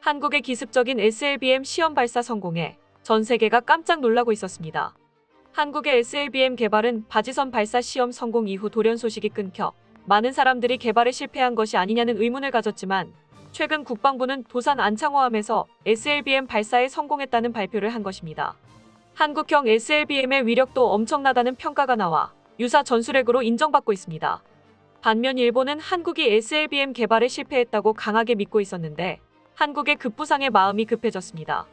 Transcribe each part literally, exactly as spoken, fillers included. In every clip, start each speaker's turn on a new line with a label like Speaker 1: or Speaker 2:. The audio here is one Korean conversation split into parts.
Speaker 1: 한국의 기습적인 에스엘비엠 시험 발사 성공에 전 세계가 깜짝 놀라고 있었습니다. 한국의 에스엘비엠 개발은 바지선 발사 시험 성공 이후 돌연 소식이 끊겨 많은 사람들이 개발에 실패한 것이 아니냐는 의문을 가졌지만, 최근 국방부는 도산 안창호함에서 에스엘비엠 발사에 성공했다는 발표를 한 것입니다. 한국형 에스엘비엠의 위력도 엄청나다는 평가가 나와 유사 전술핵으로 인정받고 있습니다. 반면 일본은 한국이 에스엘비엠 개발에 실패했다고 강하게 믿고 있었는데, 한국의 급부상에 마음이 급해졌습니다.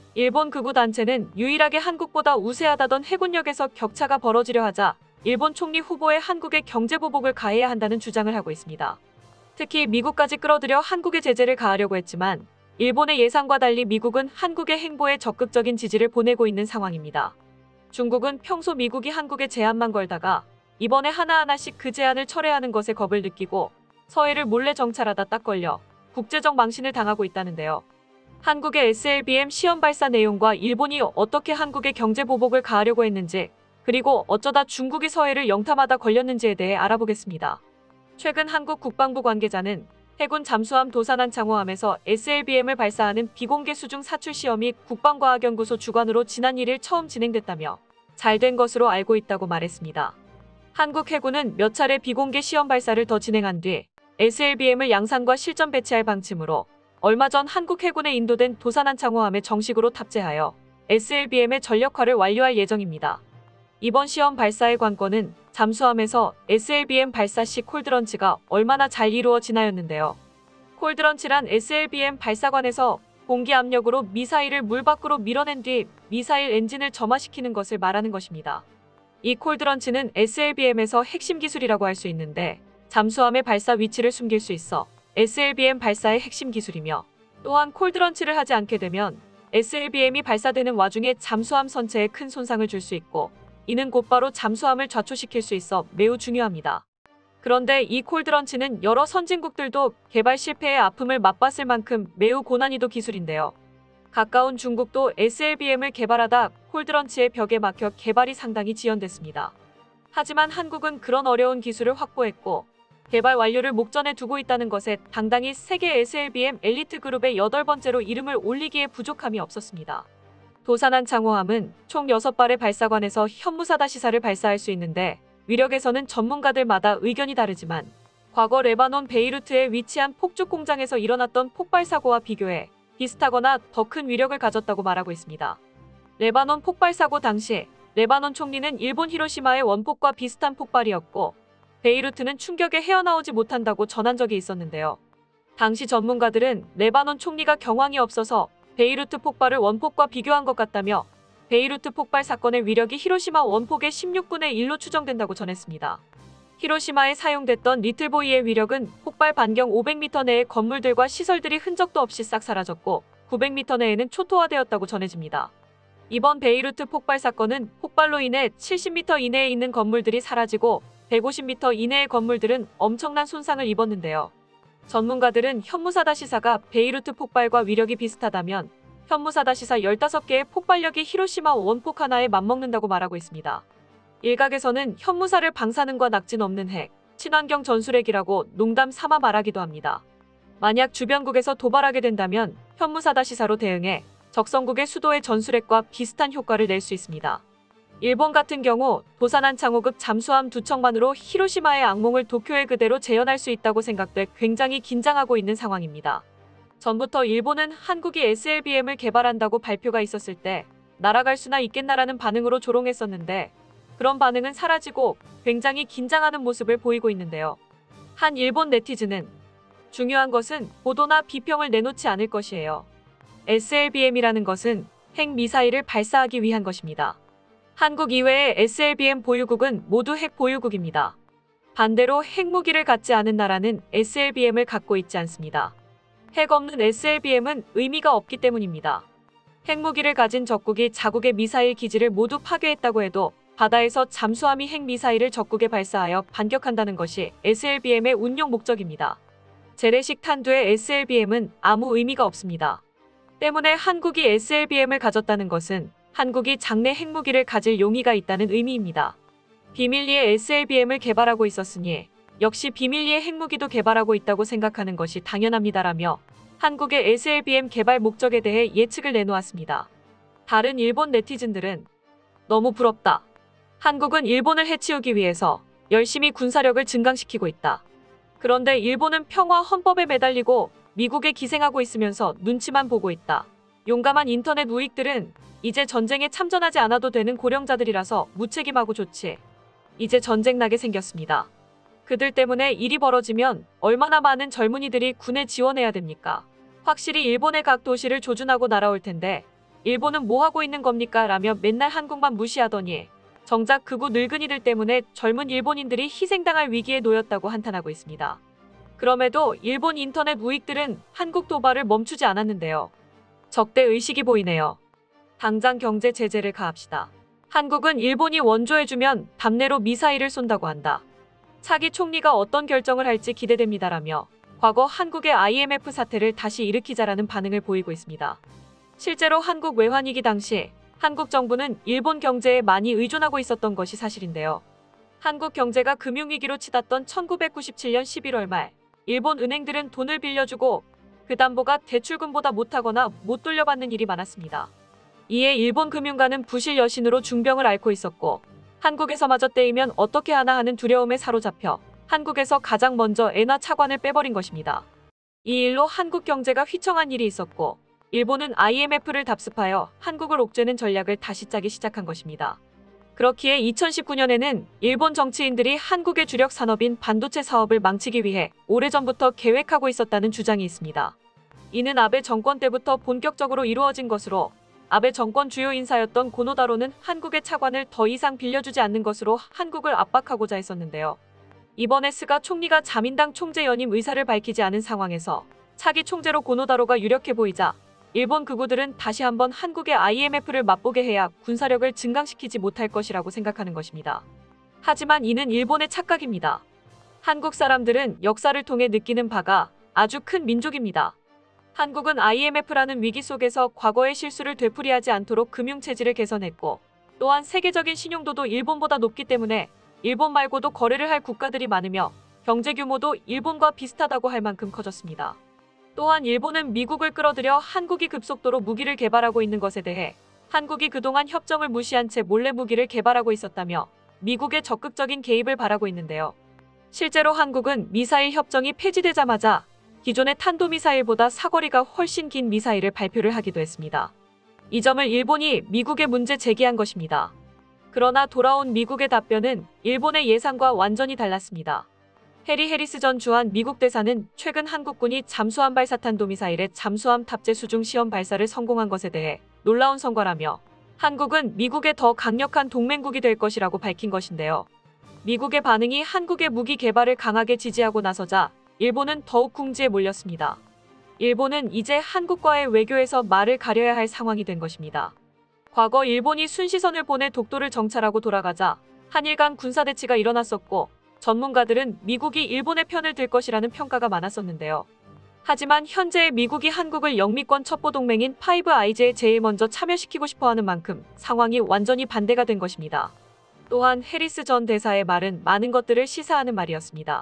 Speaker 1: 일본 극우 단체는 유일하게 한국보다 우세하다던 해군력에서 격차가 벌어지려 하자 일본 총리 후보에 한국의 경제보복을 가해야 한다는 주장을 하고 있습니다. 특히 미국까지 끌어들여 한국의 제재를 가하려고 했지만, 일본의 예상과 달리 미국은 한국의 행보에 적극적인 지지를 보내고 있는 상황입니다. 중국은 평소 미국이 한국에 제한만 걸다가 이번에 하나하나씩 그 제한을 철회하는 것에 겁을 느끼고 서해를 몰래 정찰하다 딱 걸려 국제적 망신을 당하고 있다는데요. 한국의 에스엘비엠 시험 발사 내용과 일본이 어떻게 한국의 경제 보복을 가하려고 했는지, 그리고 어쩌다 중국이 서해를 영탐하다 걸렸는지에 대해 알아보겠습니다. 최근 한국 국방부 관계자는 해군 잠수함 도산 안창호함에서 에스엘비엠을 발사하는 비공개 수중 사출 시험이 국방과학연구소 주관으로 지난 일 일 처음 진행됐다며 잘 된 것으로 알고 있다고 말했습니다. 한국 해군은 몇 차례 비공개 시험 발사를 더 진행한 뒤 에스엘비엠을 양산과 실전 배치할 방침으로 얼마 전 한국 해군에 인도된 도산 안창호함에 정식으로 탑재하여 에스엘비엠의 전력화를 완료할 예정입니다. 이번 시험 발사의 관건은 잠수함에서 에스엘비엠 발사 시 콜드런치가 얼마나 잘 이루어지나였는데요. 콜드런치란 에스엘비엠 발사관에서 공기 압력으로 미사일을 물 밖으로 밀어낸 뒤 미사일 엔진을 점화시키는 것을 말하는 것입니다. 이 콜드런치는 에스엘비엠에서 핵심 기술이라고 할 수 있는데, 잠수함의 발사 위치를 숨길 수 있어 에스엘비엠 발사의 핵심 기술이며, 또한 콜드런치를 하지 않게 되면 에스엘비엠이 발사되는 와중에 잠수함 선체에 큰 손상을 줄 수 있고, 이는 곧바로 잠수함을 좌초시킬 수 있어 매우 중요합니다. 그런데 이 콜드런치는 여러 선진국들도 개발 실패의 아픔을 맛봤을 만큼 매우 고난이도 기술인데요. 가까운 중국도 에스엘비엠을 개발하다 콜드런치의 벽에 막혀 개발이 상당히 지연됐습니다. 하지만 한국은 그런 어려운 기술을 확보했고 개발 완료를 목전에 두고 있다는 것에 당당히 세계 에스엘비엠 엘리트 그룹의 여덟 번째로 이름을 올리기에 부족함이 없었습니다. 도산 안창호함은 총 여섯 발의 발사관에서 현무사다 시사를 발사할 수 있는데, 위력에서는 전문가들마다 의견이 다르지만 과거 레바논 베이루트에 위치한 폭죽 공장에서 일어났던 폭발 사고와 비교해 비슷하거나 더 큰 위력을 가졌다고 말하고 있습니다. 레바논 폭발 사고 당시 레바논 총리는 일본 히로시마의 원폭과 비슷한 폭발이었고, 베이루트는 충격에 헤어나오지 못한다고 전한 적이 있었는데요. 당시 전문가들은 레바논 총리가 경황이 없어서 베이루트 폭발을 원폭과 비교한 것 같다며, 베이루트 폭발 사건의 위력이 히로시마 원폭의 십육분의 일로 추정된다고 전했습니다. 히로시마에 사용됐던 리틀보이의 위력은 폭발 반경 오백 미터 내의 건물들과 시설들이 흔적도 없이 싹 사라졌고, 구백 미터 내에는 초토화되었다고 전해집니다. 이번 베이루트 폭발 사건은 폭발로 인해 칠십 미터 이내에 있는 건물들이 사라지고 백오십 미터 이내의 건물들은 엄청난 손상을 입었는데요. 전문가들은 현무사다 시사가 베이루트 폭발과 위력이 비슷하다면 현무사다 시사 열다섯 개의 폭발력이 히로시마 원폭 하나에 맞먹는다고 말하고 있습니다. 일각에서는 현무사를 방사능과 낙진 없는 핵, 친환경 전술핵이라고 농담 삼아 말하기도 합니다. 만약 주변국에서 도발하게 된다면 현무사다 시사로 대응해 적성국의 수도의 전술핵과 비슷한 효과를 낼 수 있습니다. 일본 같은 경우 도산 안창호급 잠수함 두 척만으로 히로시마의 악몽을 도쿄에 그대로 재현할 수 있다고 생각돼 굉장히 긴장하고 있는 상황입니다. 전부터 일본은 한국이 에스엘비엠을 개발한다고 발표가 있었을 때 날아갈 수나 있겠나라는 반응으로 조롱했었는데, 그런 반응은 사라지고 굉장히 긴장하는 모습을 보이고 있는데요. 한 일본 네티즌은 중요한 것은 보도나 비평을 내놓지 않을 것이에요. 에스엘비엠이라는 것은 핵미사일을 발사하기 위한 것입니다. 한국 이외의 에스엘비엠 보유국은 모두 핵 보유국입니다. 반대로 핵무기를 갖지 않은 나라는 에스엘비엠을 갖고 있지 않습니다. 핵 없는 에스엘비엠은 의미가 없기 때문입니다. 핵무기를 가진 적국이 자국의 미사일 기지를 모두 파괴했다고 해도 바다에서 잠수함이 핵미사일을 적국에 발사하여 반격한다는 것이 에스엘비엠의 운용 목적입니다. 재래식 탄두의 에스엘비엠은 아무 의미가 없습니다. 때문에 한국이 에스엘비엠을 가졌다는 것은 한국이 장래 핵무기를 가질 용의가 있다는 의미입니다. 비밀리에 에스엘비엠을 개발하고 있었으니 역시 비밀리에 핵무기도 개발하고 있다고 생각하는 것이 당연합니다라며 한국의 에스엘비엠 개발 목적에 대해 예측을 내놓았습니다. 다른 일본 네티즌들은 너무 부럽다. 한국은 일본을 해치우기 위해서 열심히 군사력을 증강시키고 있다. 그런데 일본은 평화 헌법에 매달리고 미국에 기생하고 있으면서 눈치만 보고 있다. 용감한 인터넷 우익들은 이제 전쟁에 참전하지 않아도 되는 고령자들이라서 무책임하고 좋지. 이제 전쟁 나게 생겼습니다. 그들 때문에 일이 벌어지면 얼마나 많은 젊은이들이 군에 지원해야 됩니까? 확실히 일본의 각 도시를 조준하고 날아올 텐데 일본은 뭐 하고 있는 겁니까? 라며 맨날 한국만 무시하더니 정작 극우 늙은이들 때문에 젊은 일본인들이 희생당할 위기에 놓였다고 한탄하고 있습니다. 그럼에도 일본 인터넷 우익들은 한국 도발을 멈추지 않았는데요. 적대 의식이 보이네요. 당장 경제 제재를 가합시다. 한국은 일본이 원조해주면 담내로 미사일을 쏜다고 한다. 차기 총리가 어떤 결정을 할지 기대됩니다라며 과거 한국의 아이엠에프 사태를 다시 일으키자라는 반응을 보이고 있습니다. 실제로 한국 외환위기 당시 한국 정부는 일본 경제에 많이 의존하고 있었던 것이 사실인데요. 한국 경제가 금융위기로 치닫던 천구백구십칠 년 십일월 말 일본 은행들은 돈을 빌려주고 그 담보가 대출금보다 못하거나 못 돌려받는 일이 많았습니다. 이에 일본 금융가는 부실 여신으로 중병을 앓고 있었고 한국에서마저 떼이면 어떻게 하나 하는 두려움에 사로잡혀 한국에서 가장 먼저 엔화 차관을 빼버린 것입니다. 이 일로 한국 경제가 휘청한 일이 있었고 일본은 아이엠에프를 답습하여 한국을 옥죄는 전략을 다시 짜기 시작한 것입니다. 그렇기에 이천십구 년에는 일본 정치인들이 한국의 주력 산업인 반도체 사업을 망치기 위해 오래전부터 계획하고 있었다는 주장이 있습니다. 이는 아베 정권 때부터 본격적으로 이루어진 것으로 아베 정권 주요 인사였던 고노다로는 한국의 차관을 더 이상 빌려주지 않는 것으로 한국을 압박하고자 했었는데요. 이번에 스가 총리가 자민당 총재 연임 의사를 밝히지 않은 상황에서 차기 총재로 고노다로가 유력해 보이자 일본 극우들은 다시 한번 한국의 아이엠에프를 맛보게 해야 군사력을 증강시키지 못할 것이라고 생각하는 것입니다. 하지만 이는 일본의 착각입니다. 한국 사람들은 역사를 통해 느끼는 바가 아주 큰 민족입니다. 한국은 아이엠에프라는 위기 속에서 과거의 실수를 되풀이하지 않도록 금융체질을 개선했고 또한 세계적인 신용도도 일본보다 높기 때문에 일본 말고도 거래를 할 국가들이 많으며 경제 규모도 일본과 비슷하다고 할 만큼 커졌습니다. 또한 일본은 미국을 끌어들여 한국이 급속도로 무기를 개발하고 있는 것에 대해 한국이 그동안 협정을 무시한 채 몰래 무기를 개발하고 있었다며 미국의 적극적인 개입을 바라고 있는데요. 실제로 한국은 미사일 협정이 폐지되자마자 기존의 탄도미사일보다 사거리가 훨씬 긴 미사일을 발표를 하기도 했습니다. 이 점을 일본이 미국에 문제 제기한 것입니다. 그러나 돌아온 미국의 답변은 일본의 예상과 완전히 달랐습니다. 해리 해리스 전 주한 미국 대사는 최근 한국군이 잠수함 발사 탄도미사일의 잠수함 탑재 수중 시험 발사를 성공한 것에 대해 놀라운 성과라며 한국은 미국의 더 강력한 동맹국이 될 것이라고 밝힌 것인데요. 미국의 반응이 한국의 무기 개발을 강하게 지지하고 나서자 일본은 더욱 궁지에 몰렸습니다. 일본은 이제 한국과의 외교에서 말을 가려야 할 상황이 된 것입니다. 과거 일본이 순시선을 보내 독도를 정찰하고 돌아가자 한일 간 군사대치가 일어났었고 전문가들은 미국이 일본의 편을 들 것이라는 평가가 많았었는데요. 하지만 현재의 미국이 한국을 영미권 첩보동맹인 파이브 아이즈에 제일 먼저 참여시키고 싶어하는 만큼 상황이 완전히 반대가 된 것입니다. 또한 해리스 전 대사의 말은 많은 것들을 시사하는 말이었습니다.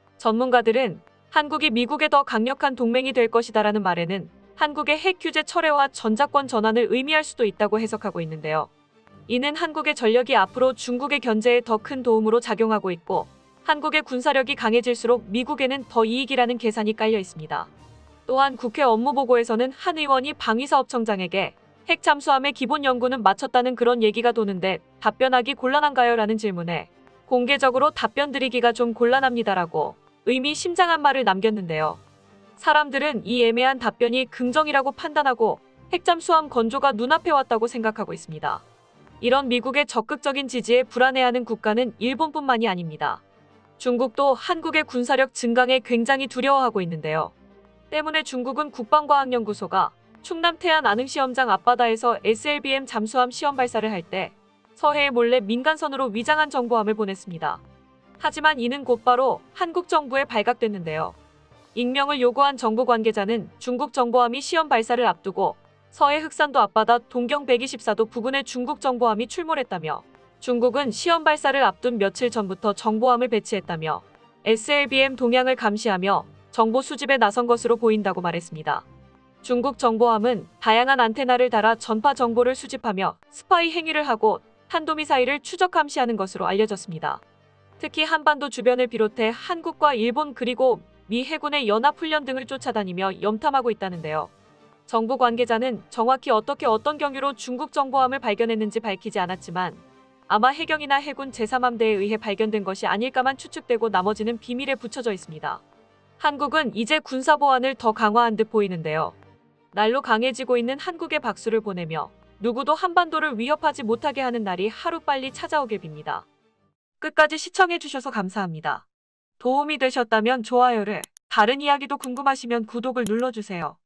Speaker 1: 전문가들은 한국이 미국의 더 강력한 동맹이 될 것이다라는 말에는 한국의 핵 규제 철회와 전자권 전환을 의미할 수도 있다고 해석하고 있는데요. 이는 한국의 전력이 앞으로 중국의 견제에 더 큰 도움으로 작용하고 있고 한국의 군사력이 강해질수록 미국에는 더 이익이라는 계산이 깔려 있습니다. 또한 국회 업무보고에서는 한 의원이 방위사업청장에게 핵 잠수함의 기본 연구는 마쳤다는 그런 얘기가 도는데 답변하기 곤란한가요? 라는 질문에 공개적으로 답변 드리기가 좀 곤란합니다라고 의미심장한 말을 남겼는데요. 사람들은 이 애매한 답변이 긍정이라고 판단하고 핵잠수함 건조가 눈앞에 왔다고 생각하고 있습니다. 이런 미국의 적극적인 지지에 불안해하는 국가는 일본뿐만이 아닙니다. 중국도 한국의 군사력 증강에 굉장히 두려워하고 있는데요. 때문에 중국은 국방과학연구소가 충남 태안 안흥시험장 앞바다에서 에스엘비엠 잠수함 시험 발사를 할 때 서해에 몰래 민간선으로 위장한 정보함을 보냈습니다. 하지만 이는 곧바로 한국 정부에 발각됐는데요. 익명을 요구한 정부 관계자는 중국 정보함이 시험 발사를 앞두고 서해 흑산도 앞바다 동경 백이십사 도 부근에 중국 정보함이 출몰했다며 중국은 시험 발사를 앞둔 며칠 전부터 정보함을 배치했다며 에스엘비엠 동향을 감시하며 정보 수집에 나선 것으로 보인다고 말했습니다. 중국 정보함은 다양한 안테나를 달아 전파 정보를 수집하며 스파이 행위를 하고 탄도미사일을 추적 감시하는 것으로 알려졌습니다. 특히 한반도 주변을 비롯해 한국과 일본 그리고 미 해군의 연합훈련 등을 쫓아다니며 염탐하고 있다는데요. 정부 관계자는 정확히 어떻게 어떤 경위로 중국 정보함을 발견했는지 밝히지 않았지만 아마 해경이나 해군 제삼 함대에 의해 발견된 것이 아닐까만 추측되고 나머지는 비밀에 붙여져 있습니다. 한국은 이제 군사보안을 더 강화한 듯 보이는데요. 날로 강해지고 있는 한국에 박수를 보내며 누구도 한반도를 위협하지 못하게 하는 날이 하루빨리 찾아오길 빕니다. 끝까지 시청해주셔서 감사합니다. 도움이 되셨다면 좋아요를, 다른 이야기도 궁금하시면 구독을 눌러주세요.